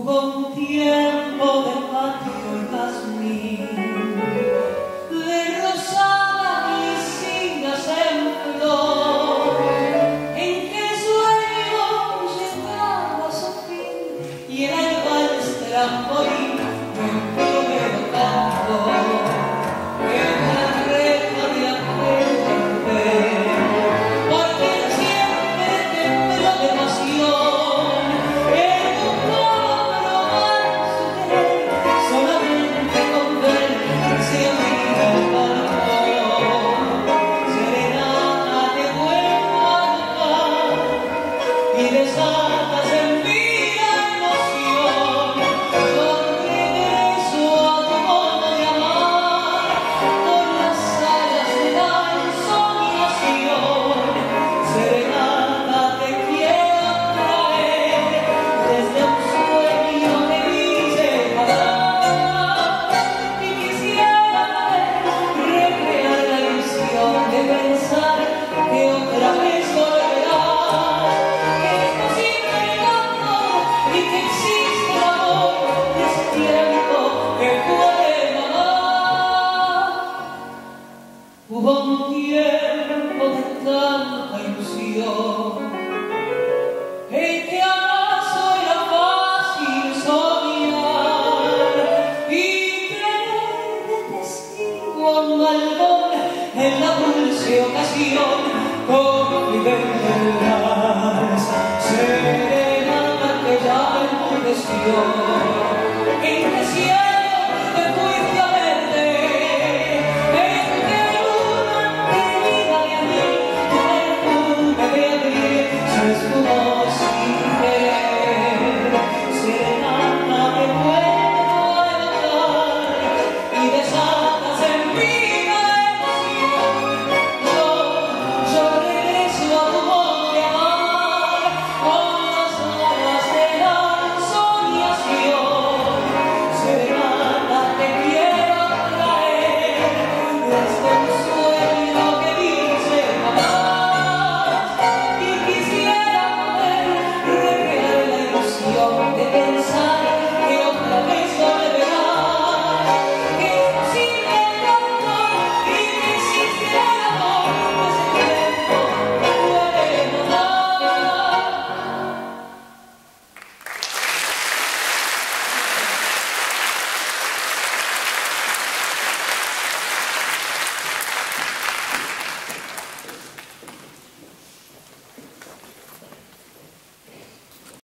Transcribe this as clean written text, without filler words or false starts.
Hubo un tiempo de patio y jazmín, de rosada glicinas en flor, en que el sueño llegaba a su fin y era el vals trampolín de un plomero cantor que la reja de aquella mujer, porque siempre tembló de pasión. Y desatas en vida emoción, yo regreso a tu modo de amar, con las alas de la ensoñación. Serenata te quiero traer, desde un sueño que vi llegar, y quisiera recrear la ilusión de pensar que otra vez volverás. Hubo un tiempo de tanta ilusión en que acaso era fácil soñar y tener de testigo a un malvón en la dulce ocasión confidente. Serenata que ya enmudeció.